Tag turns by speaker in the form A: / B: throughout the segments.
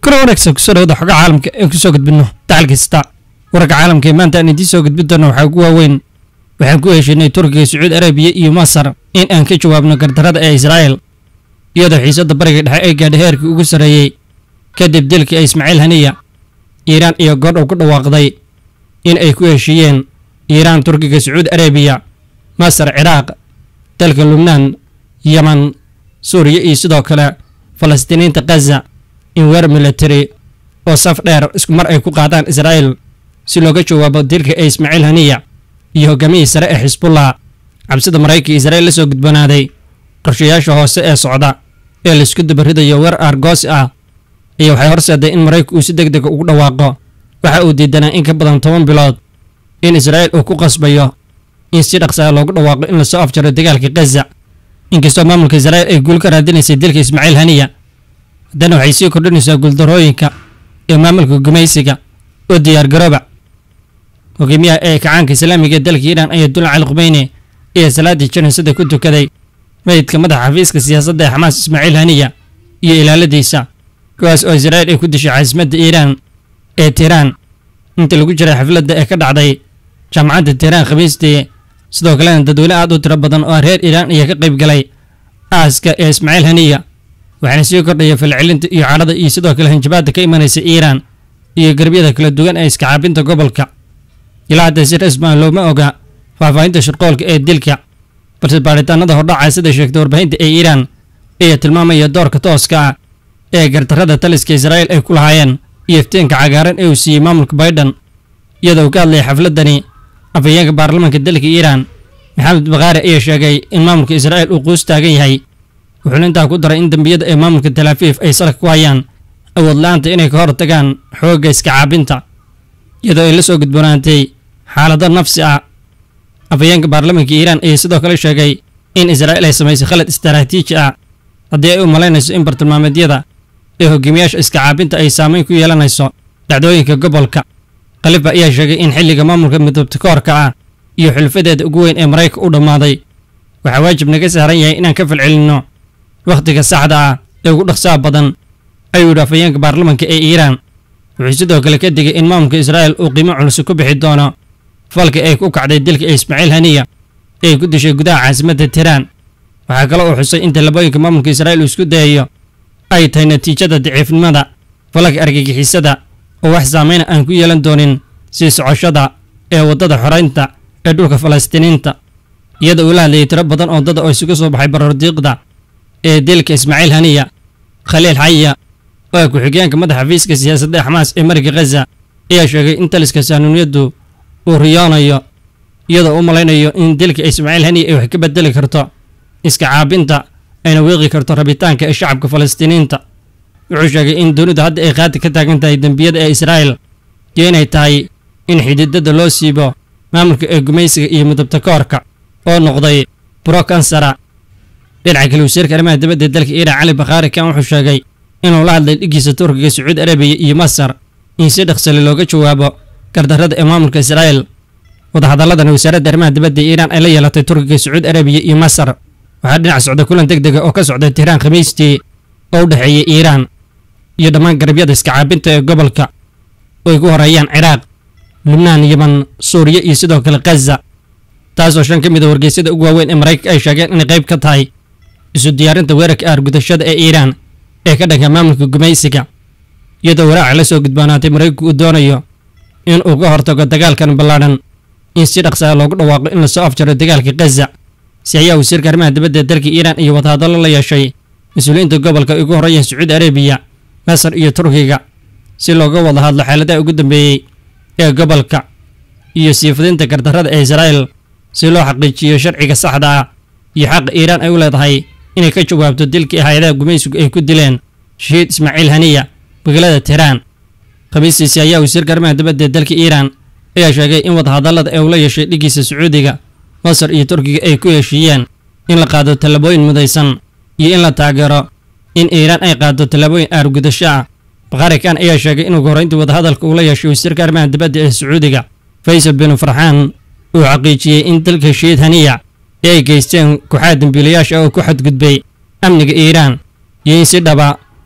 A: كل ونكسب كسر هذا حق عالم كسوق بينه تعال كستا ورق عالم كمان تاني دي سوق بدنا وحقوها وين وحقوها إيش إن تركيا السعود العربية ومصر إن أنك جوابنا قدرات إسرائيل يدا حيسد بريق الحقيقة دهيرك وقصري كدب دلك إسماعيل هنية إيران يقر وكل واقضي إن أيكوه شيئين إيران تركيا السعود العربية مصر عراق تلك لبنان يمن سوريا سوداكلا فلسطينيين تقزع إن ور ميليتري oo saf dheer isku mar ay ku qaadaan Israa'iil si looga jawaabo dilka Ismaaciil Haniya iyo hogaamiyihii sare ee Xisbullah cabsida Mareykanka Israa'iil la soo gudbanaaday qorshayaasha hoose ee socda ee la isku dabaridayo weer argos ah iyo waxay horseeday in Mareykanku uu si degdeg ugu dhawaaqo waxa uu diidanaa in ka badan 10 bilood in Israa'iil uu ku qasbayo in si dhaqso ah loogu dhawaaqo in la soo afjaro dagaalka Gaza inkastoo maamulka Israa'iil ay guul ka raadinaysay dilka Ismaaciil Haniya haddana waxay sii kordhinaysaa guuldarooyinka maamulka gumaysiga oo diyaar garooba hogaamiyaha ee kacaanka islaamiga dalka Iiraan Ayatollah Ali Khamenei ee salaadii janaasada ku tukaday meydka madaxa xafiiska siyaasadda ee Xamaas Ismaaciil Haniya iyo ilaaladiisa kuwaas oo Israa'iil ay ku dishay caasimadda Iiraan ee Tehran inta lagu jiray xafladda ee ka dhacday jaamacadda Tehran Khamiistii sidoo kale dadweyne aad u tiro badan oo reer Iiraan ayaa ka qayb galay aaska ee Ismaaciil Haniya waxaana sii kordhaya falcelinta iyo carada iyo sidoo kale hanjabaadda ka imanaysa Iiraan iyo garbiyada kala duwan ee iska caabinta gobolka ilaa hadda si rasmi ah looma oga faahfaahinta shirqoolka ee dilka balse baaritaanada hordhaca sida sheegtay warbaahinta ee Iiraan ayaa tilmaamaya doorka tooska ah ee gardarrada taliska Israa'iil ay ku lahaayeen iyo iftiinka cagaaran ee uu siiyey maamulka Biden iyadoo uu ka hadlayay xafladani afhayeenka baarlamaanka dalka Iiraan Maxamed Baqaari ayaa sheegay in maamulka Israa'iil uu quus taagan yahay wuxuu intaa ku daray in dambiyada ee maamulka Tel Aviv ay salka ku hayaan awood la'aanta inay ka hortagaan xoogga iska caabinta iyadoo ay la soo gudboonaatay xaalado nafsi ah afhayeenka baarlamaanka Iiraan ayaa sidoo kale sheegay in Israa'iil ay samaysay khalad istaraatiiji ah haddii ay u malaynayso in bartilmaameedyada ee hogaamiyaasha iska caabinta ay saameyn ku yeelanayso dhacdooyinka gobolka Khalifa ayaa sheegay in xilliga maamulka midabta koorka ah iyo xulfadeeda ugu weyn ee Mareykanka u dhammaaday waxaa waajib naga saaran yahay inaan ka falcelinno waqtiga saxda ah ee ugu dhaqsaha badan ayuu afhayeenka baarlamaanka ee Iiraan wuxuu sidoo kale ka digay in maamulka Israa'iil uu qiimo culus ku bixi doono falka ay ku kacday dilka Ismaaciil Haniya ee ku dishay gudaha caasimadda Tehran waxa kale oo xusay in talabooyinka maamulka Israa'iil uu isku dayayo ay tahay natiijada daciifnimada falka argagixisada oo wax saameyn aan ku yeelan doonin sii socoshada ee wadada xoreynta ee dhulka Falastiiniinta iyadoo uu la hadlayay tiro badan oo dad oo isugu soo baxay barordiiqda ee dilka Ismaaciil Haniya Khaliil Haya oo ku xigeenka madaxa xafiiska siyaasadda ee Xamaas ee Mareykanka Gaza ayaa sheegay in taliska saanuniyadu uu riyoonayo iyadoo uu malaynayo in dilka Ismaaciil Haniya ay wax ka bedeli karto iska caabinta ayna weeqi karto rabitaanka ee shacabka Falastiiniinta wuxuu sheegay in dowladda hadda ay qaadi ka taagan tahay dambiyada ee Israa'iil iyo inay tahay in xididada loo siibo maamulka ee gumaysiga iyo midabta koorka oo noqday buro kansara dhinaca kale wasiirka arrimaha dibadda dalka Iiraan Ali Baqaari kan wuxuu sheegay inuu la hadlay dhigiisa Turkiga Sacuudi Arabiya iyo Masar in si dhaqso looga jawaabo gardarrada ee maamulka Israa'iil wadahadalladan wasaaradda arrimaha dibadda Iiraan ay la yeelatay Turkiga Sacuudi Arabiya iyo Masar waxaa dhinac socda kulan degdeg ah oo ka socda Tehran Khamiistii oo u dhaxeeyay Iiraan iyo dhammaan garbiyada iska caabinta ee gobolka oo ay ku horeeyaan Ciraaq Lubnaan Yemen Suuriya iyo sidoo kale Gaza taasoo shan ka mid ah wargeysyada ugu waaweyn ee Mareykanka ay sheegeen inay qayb ka tahay isu diyaarinta weerarka argudashada ee Iiraan ee ka dhanka maamulka gumaysiga iyadoo waraaca la soo gudboonaatay Mareykanku uu doonayo in uu ka hortago dagaalkan ballaaran in si dhaqso ah loogu dhawaaqo in la soo afjaro dagaalka Gaza si ayaa wasiirka arrimaha dibadda dalka Iiraan iyo wadahadallo la yeeshay mas'uuliyiinta gobolka ugu horeeyay Sacuudi Arabiya Masar iyo Turkiga si looga wada hadlo xaaladaha ugu dambeeyay ee gobolka iyo sii fidinta gardarrada ee Israa'iil si loo xaqiijiyo sharciga saxda ah iyo xaq Iiraan ay u leedahay inay ka jawaabto dilkii hay'adaha gumaysigu ay ku dileen shahiid Ismaaciil Haniya magaalada Tehran Khamiistii ayaa wasiirka arrimaha dibadda dalka Iiraan ayaa sheegay in wadahadallada ay ula yeeshay dhigiisa Sacuudiga Masar iyo Turkiga ay ku heshiiyeen in la qaado talabooyin mudaysan iyo in la taageero in Iiraan ay qaado talabooyin argudasho ah Baqaari kan ayaa sheegay inuu horeyntii wadahadalka ula yeeshay wasiirka arrimaha dibadda ee Sacuudiga Faysal bin Farxaan uu xaqiijiyay in dalka shahiid Haniya ay geysteen kooxaha dambiilayaasha oo ku xadgudbay amniga Iiraan iyo in si dhaba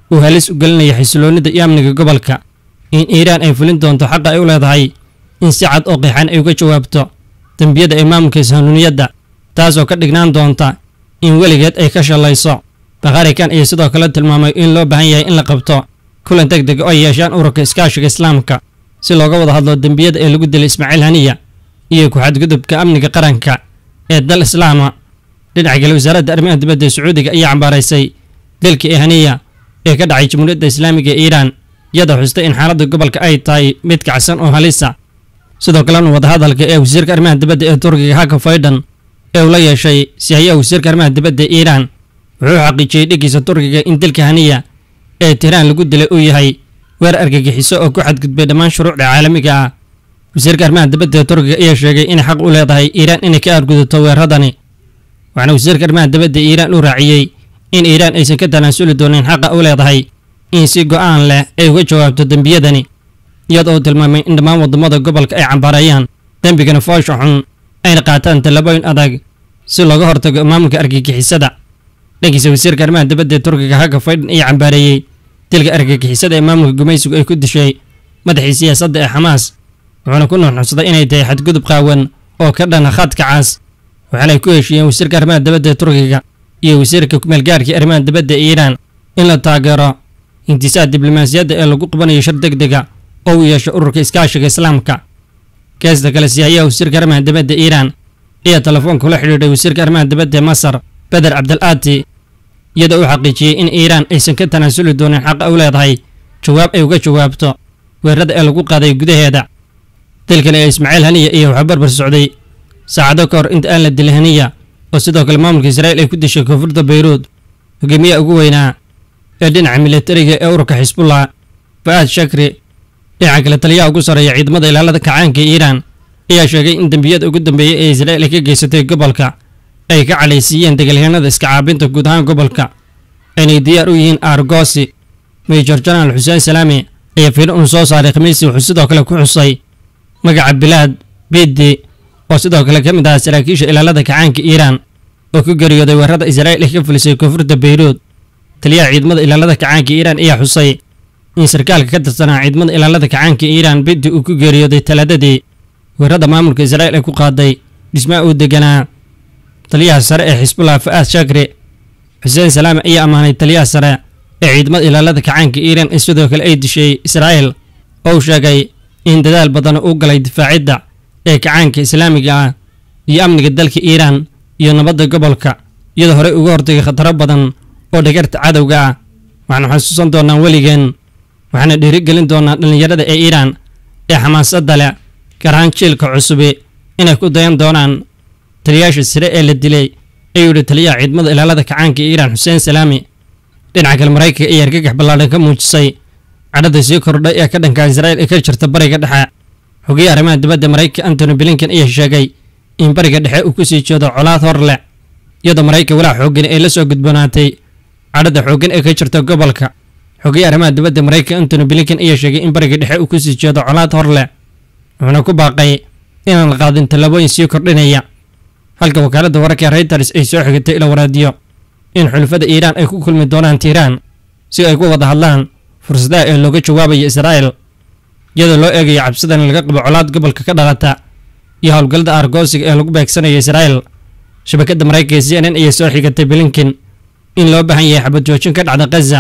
A: uu halis u gelinaya xisiloonida iyo amniga gobolka, in Iiraan ay fulin doonto xaqa ay u leedahay in si cad oo qeexan ay uga jawaabto dambiyada ay maamulka sahanuuniyadda, taasoo ka dhignaan doonta in weligeed ay ka shalayso. Bakharikan ayaa sidoo kale tilmaamay in loo baahan yahay in la qabto kulan degdeg oo ay yeeshaan ururka iskaashiga islaamka si looga wada hadlo dambiyada ee lagu dilay Ismaaciil Haniya iyo ku xadgudubka amniga qaranka ee dal islaama. Dhinaca kale, wasaaradda arrimaha dibadda ee Sacuudiga ayaa cambaaraysay dilkii Haniya ee ka dhacay Jamhuuriyadda Islaamiga ee Iiraan, iyadoo xustay in xaaladda gobolka ay tahay mid kacsan oo halisa. sidoo kalena wadahadalka ee wasiirka arrimaha dibadda ee Turkiga Hakan Fidan ee uu la yeeshay siyaha wasiirka arrimaha dibadda ee Iiraan wuxuu xaqiijiyay dhigiisa Turkiga in dilka Haniya ee Tiraan lagu dilay uu yahay weer argagixiso oo ku xadgudbay dhammaan shuruucda caalamiga ah. wasiirka arrimaha dibadda ee Turkiga ayaa sheegay in xaq u leedahay Iiraan inay ka argudato weeradani, waxaana wasiirka arrimaha dibadda ee Iiraan uu raaciyay in Iiraan aysan ka tanaasuli doonin xaqa u leedahay in si go'aan leh ay uga jawaabto dambiyadani, iyadoo uu tilmaamay in dhammaan waddamada gobolka ay cambaarayaan dembigana foosha xun ayna qaataan tallaabooyin adag si looga hortago maamulka argagixisada. dhankiisa, wasiirka arrimaha dibadda ee Turkiga Hakan Fidan ayaa cambaareeyay dilka argagixisada ee maamulka gumaysigu ay ku dishay madaxii siyaasadda ee Xamaas, wuxuuna ku nuuxnuuxsaday inay tahay xadgudub qaawan oo ka dhana khadka cas. waxaana ay ku heshiiyeen wasiirka arrimaha dibadda ee Turkiga iyo wasiirka ku-meelgaarka arrimaha dibadda ee Iiraan in la taageero intisaad diblomaasiyadda ee lagu qabanayo shir degdega oo uu yeesho ururka iskaashiga islaamka. geesta kale, siyaha wasiirka arrimaha dibadda ee Iiraan ayaa telefoon kula xidhiidhay wasiirka arrimaha dibadda ee Masar Badr Abdelaati, iyadoo uu xaqiijiyay in Iiraan aysan ka tanaasuli doonin xaqa u leedahay jawaab ay uga jawaabto weerarada ee lagu qaaday gudaheeda. dilkan ee Ismaaciil Haniya iyo waxaa barbar socday saacado ka hor inta aan la dilin Haniya, oo sidoo kale maamulka Israa'iil ay ku dishay koonfurta Beyruut hogaamiyaha ugu weynaa ee dhinaca militariga ee ururka Xisbullah Fuad Shakri. dhinaca kale, taliyaha ugu sarreeya ciidamada ilaalada kacaanka ee Iiraan ayaa sheegay in dambiyada ugu dambeeyay ee Israa'iil ay ka geysatay gobolka ay ka calaysiiyeen dagaalyahanada iska caabinta guud ahaan gobolka, aynay diyaar u yihiin aargoosi. Major General Xuseen Salaami ayaa fiiro uu soo saaray Khamiistii wuxuu sidoo kale ku xusay magaca Bilaad Bidi oo sidoo kale ka mid ah saraakiisha ilaalada kacaanka Iiraan oo ku geeriyooday weerarada Israa'iil ay ka fulisay koonfurta Beyruut. taliyaha ciidamada ilaalada kacaanka Iiraan ayaa xusay in sarkaalka ka tirsanaa ciidamada ilaalada kacaanka Iiraan Bidi uu ku geeriyooday Talaadadii weerarada maamulka Israa'iil ay ku qaaday dhismaha uu deganaa taliyaha sare ee Xisbullah Fuad Shakri. Xuseen Salaami ayaa ammaanay taliyaha sare ee ciidamada ilaalada kacaanka Iiraan ee sidoo kale ay dishay Israa'iil, oo uu sheegay in dadaal badan uu galay difaacidda ee kacaanka islaamiga ah iyo amniga dalka Iiraan iyo nabadda gobolka, iyadoo horey uga hortagay khataro badan oo dhagarta cadowga ah. waxaanu xasuusan doonaa weligeen, waxaana dhiirigelin doonaa dhallinyarada ee Iiraan ee xamaasadda leh, gaar ahaan jiilka cusubi, inay ku dayan doonaan taliyayaasha sare ee la dilay, ayuu yidhi taliyaha ciidamada ilaalada kacaanka Iiraan Xuseen Salaami. dhinaca kale, Maraykanka ayaa argagax ballaadhan ka muujisay cadhada sii kordhay ee ka dhanka Israa'iil ee ka jirta bariga dhexe. xogeyaha arrimaha dibadda Maraykanka Antony Blinken ayaa sheegay in bariga dhexe uu ku sii jeedo colaad hor leh, iyadoo Maraykanka walaac xooggan ay la soo gudboonaatay cadhada xooggan ee ka jirta gobolka. xogeyaha arrimaha dibadda Maraykanka Antony Blinken ayaa sheegay in bariga dhexe uu ku sii jeedo colaad hor leh, wuxuuna ku baaqay inaan la qaadin tallaabooyin sii kordhinaya. halka wakaaladda wararka Reuters ay soo xigtay ila waraadiyo in xulafada Iiraan ay ku kulmi doonaan Tiiraan si ay ku wada hadlaan fursadaha ee looga jawaabayo Israa'iil, iyadoo loo eegayo cabsidan laga qabo colaad gobolka ka dhalata iyo howlgallada aargoosiga ee lagu beegsanayo Israa'iil. shabakadda Maraykanka CNN ayaa soo xigatay Blinken in loo baahan yahay xabad joojin ka dhacda Gaza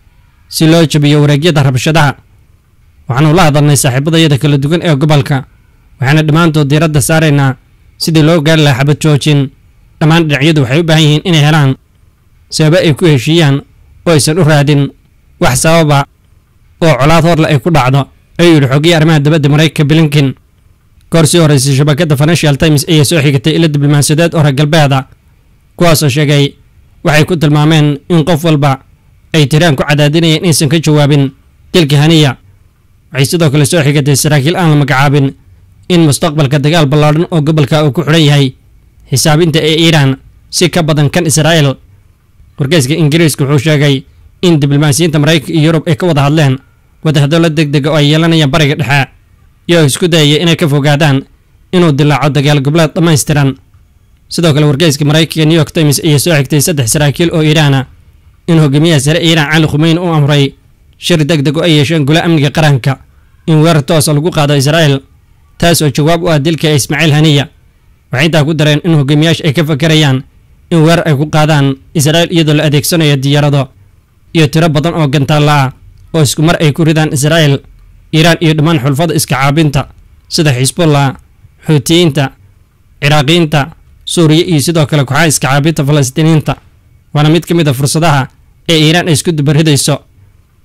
A: si loo jabiyo wareegyada rabshadaha. waxaanu la hadalnay saaxiibadayada kala duwan ee gobolka, waxaana dhammaantood diiradda saaraynaa sidii loo gaari lahaa xabad joojin. dhammaan dhinacyadu waxay u baahan yihiin inay helaan sababo ay ku heshiiyaan oo aysan u raadin wax sababa oo colaad horle ay ku dhacdo, ayuu yidhi xogeyaha arrimaha dibadda Maraykanka Blinken. goor sii horeysay, shabakadda Financial Times ayaa soo xigatay ilo diblomaasiyadeed oo reer galbeeda, kuwaasoo sheegay waxay ku tilmaameen in qof walba ay Tiraan ku cadaadinayeen inaysan ka jawaabin dilka Haniya. waxay sidoo kale soo xigatay saraakiil aan la magacaabin in mustaqbalka dagaal ballaadhan oo gobolka uu ku xidhan yahay xisaabinta ee Iiraan si ka badan kan Israa'iil. wargeyska Ingiriiska wuxuu sheegay in diblomaasiyiinta Maraykanka iyo Yurub ay ka wada hadleen wadahadallo degdega oo ay yeelanayaan bariga dhexe, iyagoo isku dayaya inay ka fogaadaan inuu dilaaco dagaal goboleed dhammaystiran. sidoo kale, wargeyska Maraykanka New York Times ayaa soo xigtay 3 saraakiil oo Iiraan ah in hogaamiyaha sare Iiraan Cali Khamenei uu amray shir degdeg ay yeesheen golaha amniga qaranka in weerar toos lagu qaado Israa'iil taas oo jawaab u ah dilka Ismaaciil Haniya. waxay intaa ku dareen in hogaamiyaasha ay ka fakarayaan in weerar ay ku qaadaan Israa'iil iyadoo la adeegsanayo diyaarado iyo tiro badan oo gantaalla ah oo isku mar ay ku ridaan Israa'iil, Iiraan iyo dhammaan xulfada iska caabinta sida Xisbullah, Xuutiyiinta, Ciraaqiyiinta, Suuriya iyo sidoo kale kooxaha iska caabinta Falastiiniyiinta. waana mid ka mid ah fursadaha ee Iiraan ay isku dubaridayso